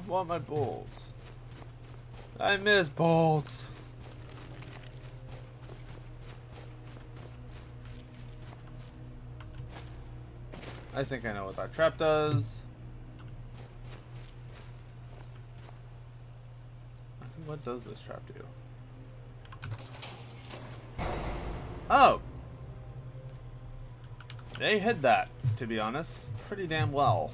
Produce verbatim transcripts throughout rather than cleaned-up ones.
want my bolts. I miss bolts. I think I know what that trap does. What does this trap do? Oh! They hid that, to be honest, pretty damn well.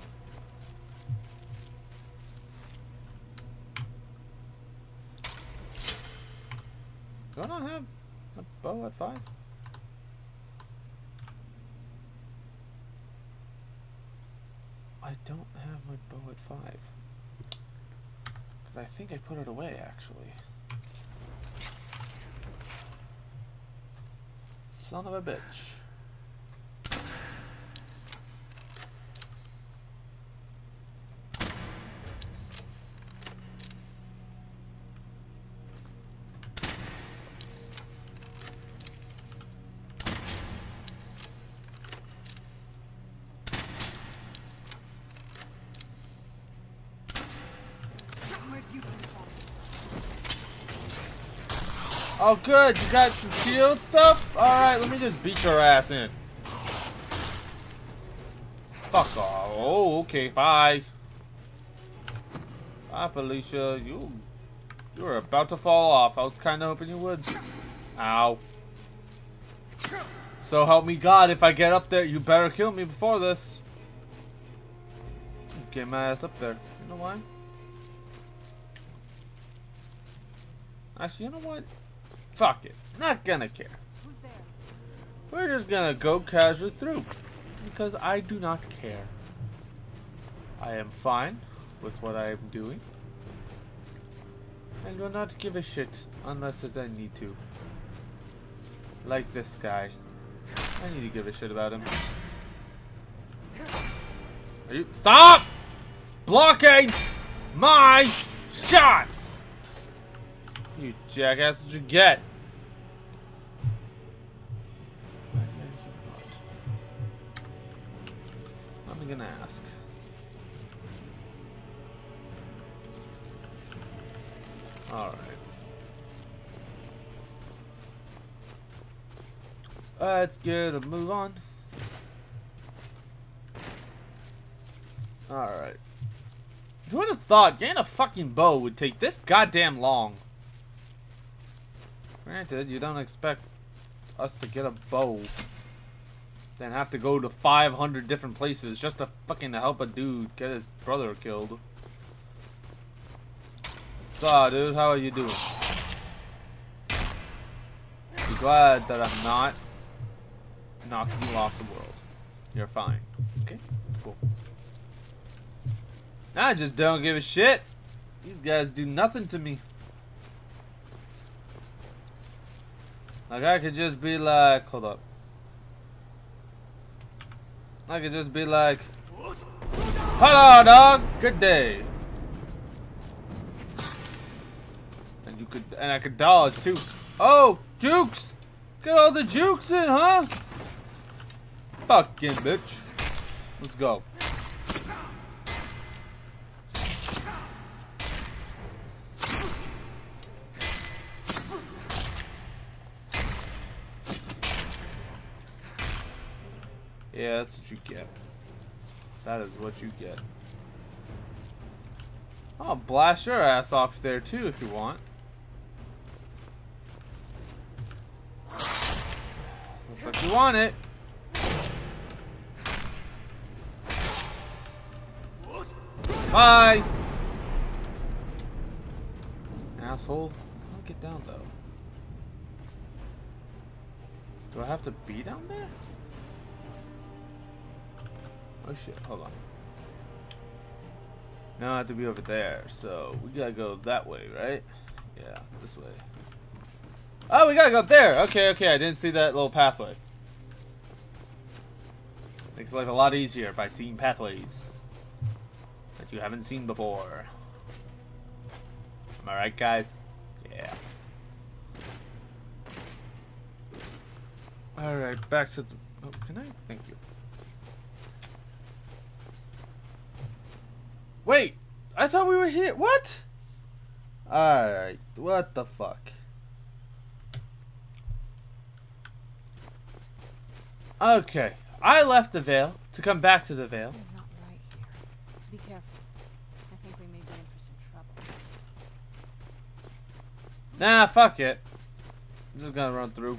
Don't I have a bow at five? I don't have my bow at five. Because I think I put it away, actually. Son of a bitch. Oh good, you got some shield stuff? Alright, let me just beat your ass in. Fuck off. Oh, okay, bye. Bye, Felicia. You you were about to fall off. I was kinda hoping you would. Ow. So help me God, if I get up there, you better kill me before this. Get my ass up there. You know why? Actually, you know what? Fuck it. Not gonna care. Who's there? We're just gonna go casually through. Because I do not care. I am fine with what I am doing. And will not give a shit unless I need to. Like this guy. I need to give a shit about him. Are you- Stop! Blocking my shots! You jackass, what you get? I'm gonna ask. Alright. Let's get a move on. Alright. Who would have thought getting a fucking bow would take this goddamn long? Granted, you don't expect us to get a bow, then have to go to five hundred different places just to fucking help a dude get his brother killed. So, dude, how are you doing? Be glad that I'm not knocking you off the world. You're fine. Okay? Cool. I just don't give a shit. These guys do nothing to me. Like, I could just be like, hold up. I could just be like, hello, dog. Good day. And you could, and I could dodge too. Oh, jukes. Get all the jukes in, huh? Fucking bitch. Let's go. Yeah, that's what you get. That is what you get. I'll blast your ass off there too if you want. Looks like you want it. Bye! Asshole. I'll get down though. Do I have to be down there? Oh shit, hold on. Now I have to be over there, so we gotta go that way, right? Yeah, this way. Oh, we gotta go up there! Okay, okay, I didn't see that little pathway. Makes life a lot easier by seeing pathways that you haven't seen before. Am I right, guys? Yeah. Alright, back to the... Oh, can I? Thank you. Wait! I thought we were here. What? Alright. What the fuck? Okay. I left the Vale to come back to the Vale. It's not right here. Be careful. I think we may be in for some trouble. Nah, fuck it. I'm just gonna run through.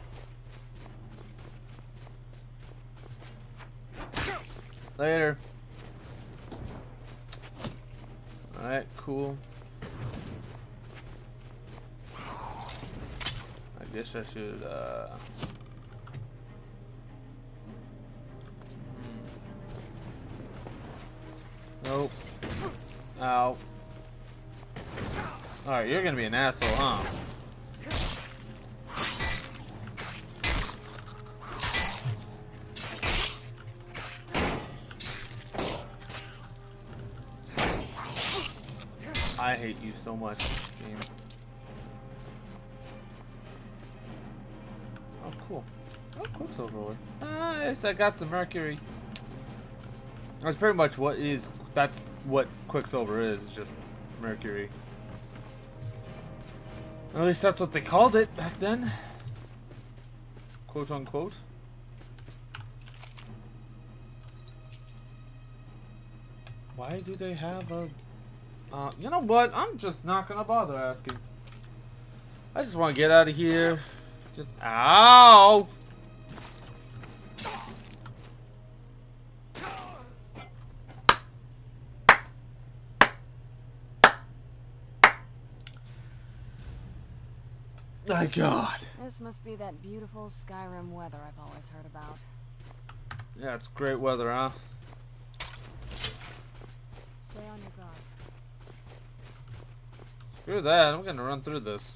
Later. Alright, cool. I guess I should, uh... Nope. Ow. Alright, you're gonna be an asshole, huh? I hate you so much, game. Oh, cool. Oh, Quicksilver ore. Nice, I got some mercury. That's pretty much what is. That's what Quicksilver is. It's just mercury. At least that's what they called it back then. Quote unquote. Why do they have a... Uh, you know what? I'm just not gonna bother asking. I just want to get out of here. Just... Ow! My God. This must be that beautiful Skyrim weather I've always heard about. Yeah, it's great weather, huh? Stay on your guard. Screw that. I'm gonna run through this.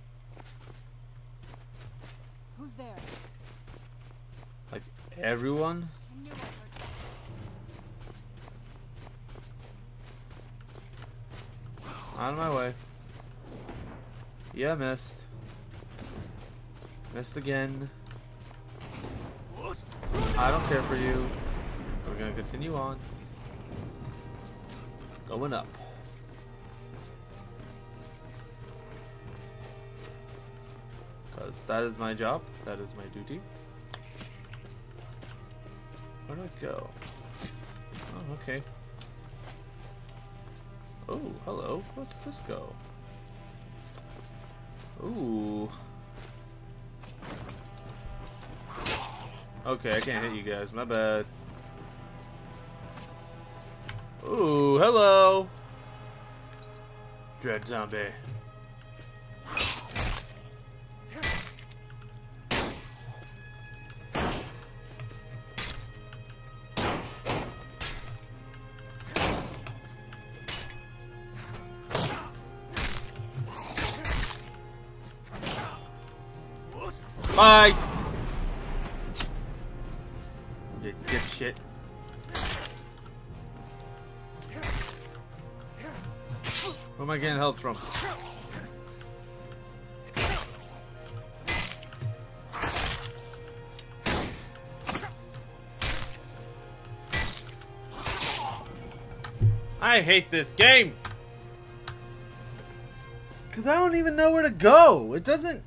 Who's there? Like, everyone? I knew I heard that. On my way. Yeah, missed. Missed again. I don't care for you. We're gonna continue on. Going up. Because that is my job. That is my duty. Where do I go? Oh, okay. Oh, hello. Where's this go? Ooh. Okay, I can't hit you guys. My bad. Ooh, hello. Dread zombie. Bye. You dipshit. Where am I getting health from? I hate this game. Cause I don't even know where to go. It doesn't.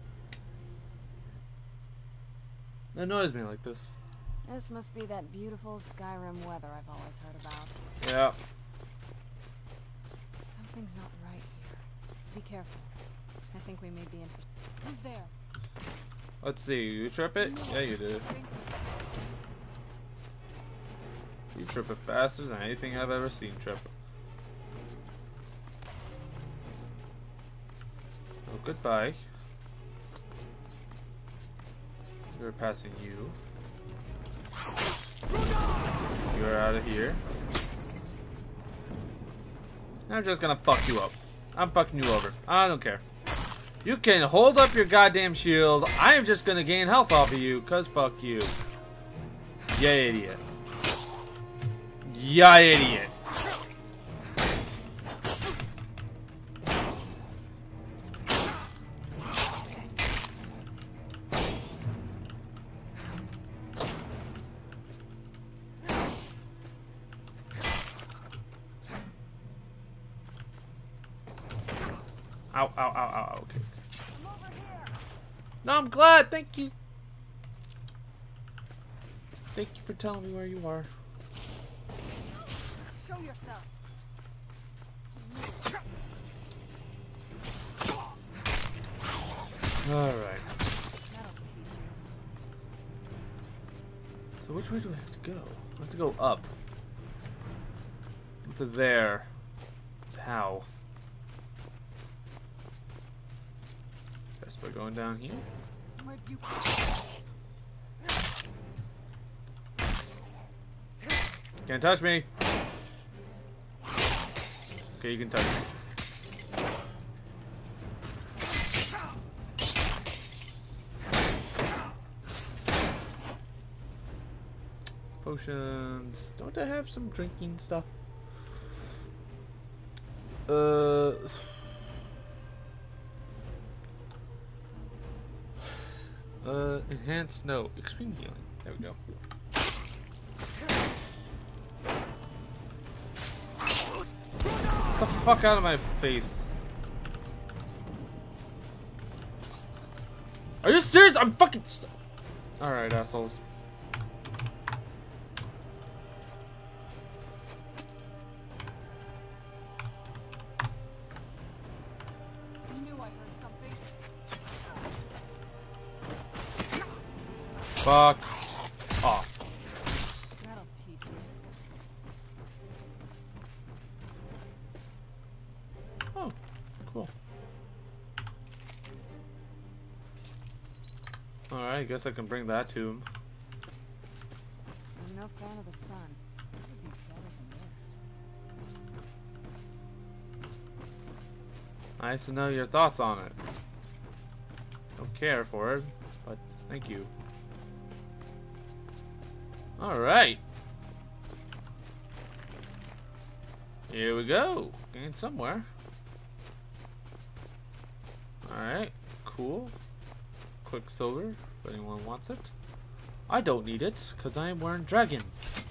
It annoys me like this. This must be that beautiful Skyrim weather I've always heard about. Yeah. Something's not right here. Be careful. I think we may be in for... Who's there? Let's see. You trip it? Yeah, you do. You trip it faster than anything I've ever seen trip. Oh, goodbye. We're passing you. You're out of here. I'm just gonna fuck you up. I'm fucking you over. I don't care. You can hold up your goddamn shield. I am just gonna gain health off of you, cause fuck you. Yeah, idiot. Yeah, idiot. Ow, ow, ow, ow, ow. Okay. No, I'm glad. Thank you. Thank you for telling me where you are. Show yourself. All right. So which way do I have to go? I have to go up. To there. How? Guess by going down here. Where'd you Can't touch me. Okay, you can touch me. Potions. Don't I have some drinking stuff? Uh. Uh, enhanced, no, extreme healing. There we go. Get the fuck out of my face. Are you serious? I'm fucking st Alright, assholes. I knew I heard something. Fuck off. That'll teach you. Oh, cool. Alright, I guess I can bring that to him. I'm no fan of the sun. It would be better than this. Nice to know your thoughts on it. Don't care for it, but thank you. Alright. Here we go. Getting somewhere. Alright, cool. Quicksilver, if anyone wants it. I don't need it, because I am wearing dragon.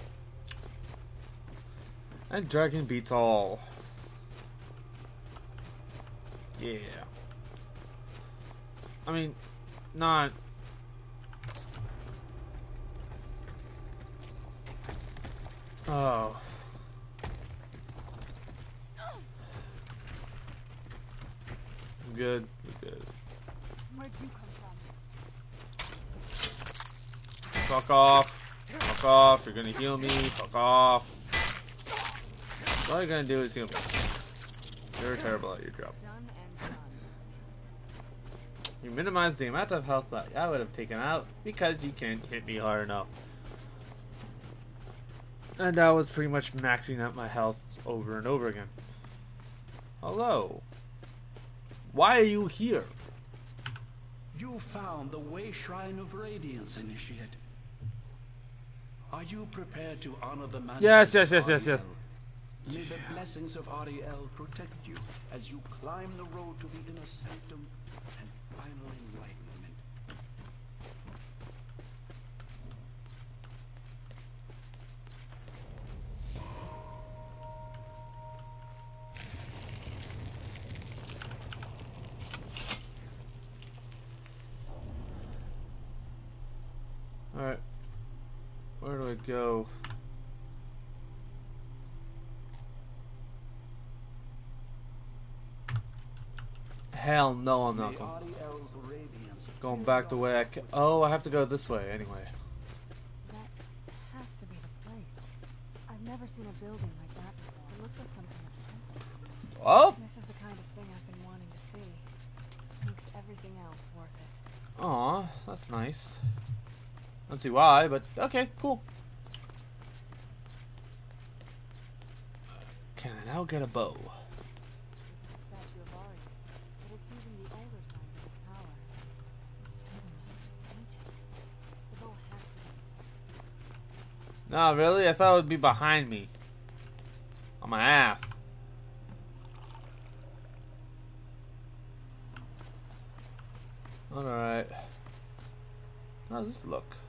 And dragon beats all. Yeah. I mean, not... Oh. I'm good. We're good. Where'd you come from? Fuck off. Fuck off. You're gonna heal me. Fuck off. All you're gonna do is heal me. You're terrible at your job. Done and done. You minimize the amount of health that I would have taken out because you can't hit me hard enough. And I was pretty much maxing out my health over and over again. Hello. Why are you here? You found the Way Shrine of Radiance, Initiate. Are you prepared to honor the man? Yes, yes, yes, yes, yes. May the blessings of Ariel protect you as you climb the road to the inner sanctum and final enlightenment. Alright. Where do I go? Hell no, I'm not going. Going back the way I can. Oh, I have to go this way anyway. That has to be the place. I've never seen a building like that before. It looks like some kind of temple. Oh! This is the kind of thing I've been wanting to see. Makes everything else worth it. Aw, that's nice. I don't see why, but okay, cool. Can I now get a bow? This is a statue of Ari, but it's using the older signs of his power. This temple must be ancient. The bow has to be. No, really? I thought it would be behind me. On my ass. Alright. How does this look?